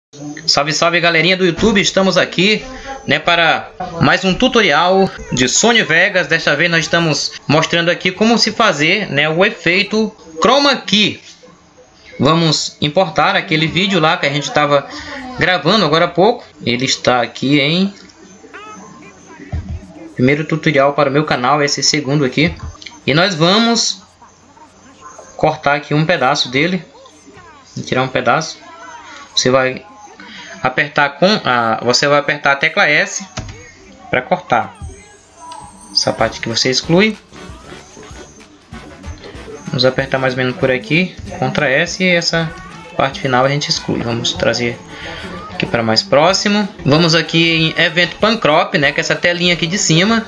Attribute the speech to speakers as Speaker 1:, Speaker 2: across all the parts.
Speaker 1: Salve, salve galerinha do YouTube, estamos aqui, né, para mais um tutorial de Sony Vegas. Desta vez nós estamos mostrando aqui como se fazer, né, o efeito Chroma Key. Vamos importar aquele vídeo lá que a gente estava gravando agora há pouco. Ele está aqui em primeiro tutorial para o meu canal, esse segundo aqui. E nós vamos cortar aqui um pedaço dele, tirar um pedaço. Você vai apertar a tecla S para cortar essa parte que você exclui. Vamos apertar mais ou menos por aqui, Ctrl S, e essa parte final a gente exclui. Vamos trazer aqui para mais próximo. Vamos aqui em Event Pan Crop, né, que é essa telinha aqui de cima.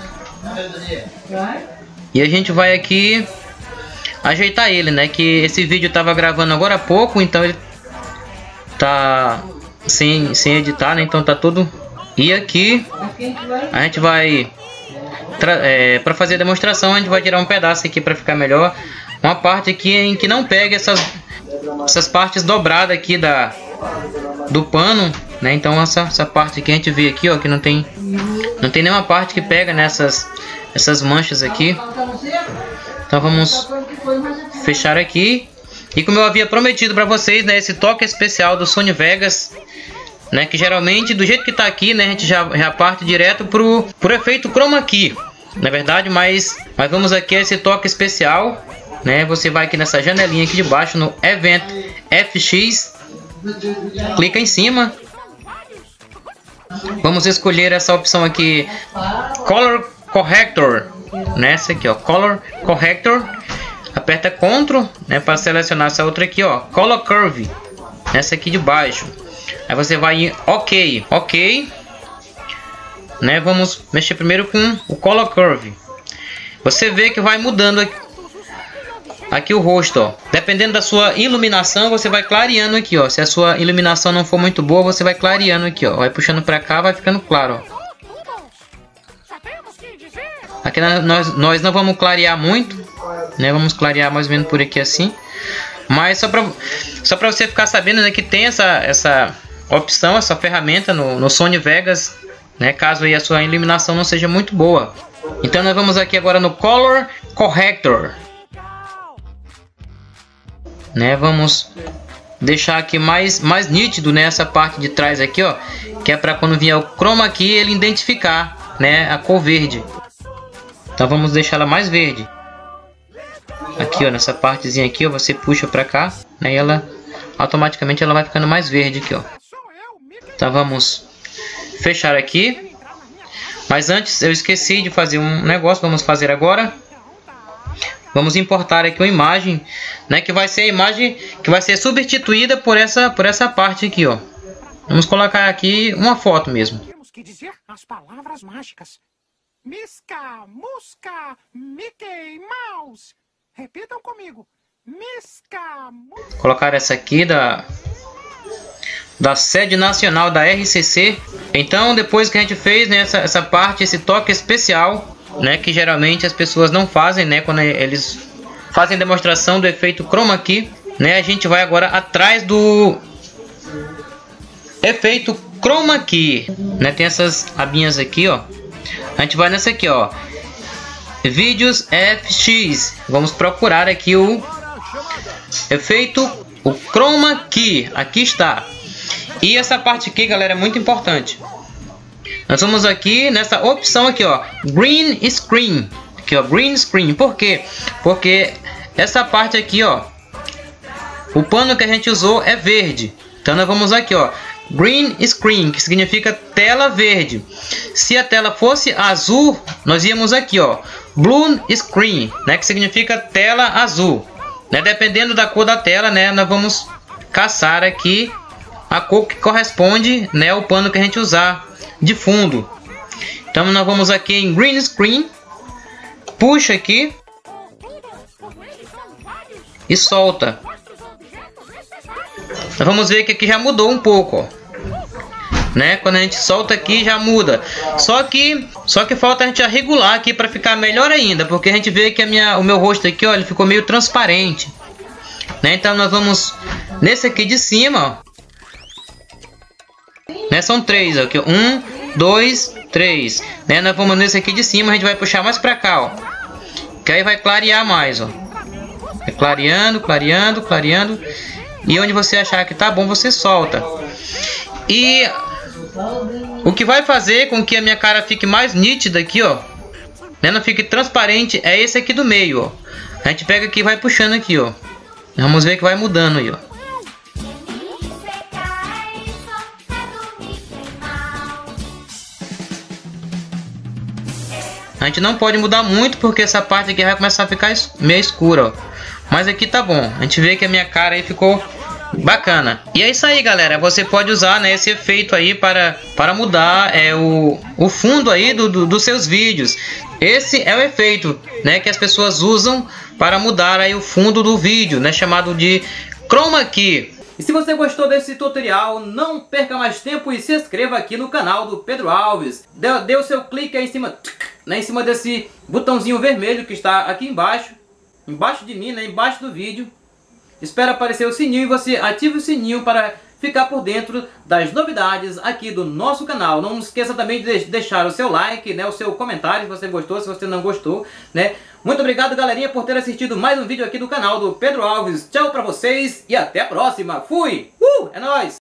Speaker 1: E a gente vai aqui ajeitar ele, né, que esse vídeo estava gravando agora há pouco, então ele tá sem editar, né? Então tá tudo. E aqui a gente vai para fazer a demonstração, a gente vai tirar um pedaço aqui para ficar melhor, uma parte aqui em que não pegue essas partes dobradas aqui do pano, né? Então essa parte aqui a gente vê aqui, ó, que não tem nenhuma parte que pega nessas manchas aqui. Então vamos fechar aqui. E como eu havia prometido para vocês, né, esse toque especial do Sony Vegas, né, que geralmente do jeito que está aqui, né, a gente já parte direto pro efeito Chroma Key, na verdade, mas vamos aqui a esse toque especial, né? Você vai aqui nessa janelinha aqui de baixo no Event FX, clica em cima, vamos escolher essa opção aqui, Color Corrector, nessa aqui, ó, Color Corrector. Aperta Ctrl, né, para selecionar essa outra aqui, ó, Color Curve, nessa aqui de baixo. Aí você vai em OK, né? Vamos mexer primeiro com o Color Curve. Você vê que vai mudando aqui o rosto, ó. Dependendo da sua iluminação, você vai clareando aqui, ó. Se a sua iluminação não for muito boa, você vai clareando aqui, ó. Vai puxando para cá, vai ficando claro, ó. Aqui nós não vamos clarear muito, né? Vamos clarear mais ou menos por aqui assim. Mas só para você ficar sabendo, né, que tem essa opção, essa ferramenta no Sony Vegas, né, caso aí a sua iluminação não seja muito boa. Então nós vamos aqui agora no Color Corrector, né? Vamos deixar aqui mais nítido, né, essa parte de trás aqui, ó, que é para quando vier o Chroma Key ele identificar, né, a cor verde. Então vamos deixar ela mais verde. Aqui, ó, nessa partezinha aqui, ó, você puxa para cá, né, e ela automaticamente ela vai ficando mais verde aqui, ó. Então vamos fechar aqui. Mas antes eu esqueci de fazer um negócio, vamos fazer agora. Vamos importar aqui uma imagem, né, que vai ser a imagem que vai ser substituída por essa parte aqui, ó. Vamos colocar aqui uma foto mesmo.
Speaker 2: Temos que dizer as palavras mágicas. Misca, Musca, Mickey Mouse. Repitam comigo. Misca, Musca.
Speaker 1: Colocar essa aqui da sede nacional da RCC. Então, depois que a gente fez, né, essa parte, esse toque especial, né, que geralmente as pessoas não fazem, né, quando eles fazem demonstração do efeito Chroma Key, né, a gente vai agora atrás do efeito Chroma Key, né, tem essas abinhas aqui, ó. A gente vai nessa aqui, ó, Vídeos FX. Vamos procurar aqui o efeito, o Chroma Key. Aqui está. E essa parte aqui, galera, é muito importante. Nós vamos aqui nessa opção aqui, ó, Green Screen. Aqui, ó, Green Screen. Por quê? Porque essa parte aqui, ó, o pano que a gente usou é verde. Então nós vamos aqui, ó, Green Screen, que significa tela verde. Se a tela fosse azul, nós íamos aqui, ó, Blue Screen, né, que significa tela azul, né? Dependendo da cor da tela, né, nós vamos caçar aqui a cor que corresponde, né, ao pano que a gente usar de fundo. Então nós vamos aqui em Green Screen, puxa aqui e solta. Nós vamos ver que aqui já mudou um pouco, ó. Né? Quando a gente solta aqui já muda. Só que falta a gente regular aqui para ficar melhor ainda, porque a gente vê que o meu rosto aqui, ó, ele ficou meio transparente, né? Então nós vamos nesse aqui de cima, ó, né? São 3, ó, aqui, 1, 2, 3, né? Nós vamos nesse aqui de cima, a gente vai puxar mais pra cá, ó. Que aí vai clarear mais, ó. Vai clareando, clareando, clareando. E onde você achar que tá bom, você solta. E o que vai fazer com que a minha cara fique mais nítida aqui, ó, né? Não fique transparente, é esse aqui do meio, ó. A gente pega aqui e vai puxando aqui, ó. Vamos ver que vai mudando aí, ó. A gente não pode mudar muito porque essa parte aqui vai começar a ficar meio escura, ó. Mas aqui tá bom. A gente vê que a minha cara aí ficou bacana. E é isso aí, galera. Você pode usar, né, esse efeito aí para mudar o fundo aí dos seus vídeos. Esse é o efeito, né, que as pessoas usam para mudar aí o fundo do vídeo, né, chamado de Chroma Key. E se você gostou desse tutorial, não perca mais tempo e se inscreva aqui no canal do Pedro Alves. Dê o seu clique aí em cima, né, em cima desse botãozinho vermelho que está aqui embaixo de mim, né, embaixo do vídeo. Espera aparecer o sininho e você ative o sininho para ficar por dentro das novidades aqui do nosso canal. Não esqueça também de deixar o seu like, né, o seu comentário se você gostou, se você não gostou, né. Muito obrigado, galerinha, por ter assistido mais um vídeo aqui do canal do Pedro Alves. Tchau pra vocês e até a próxima. Fui! É nóis!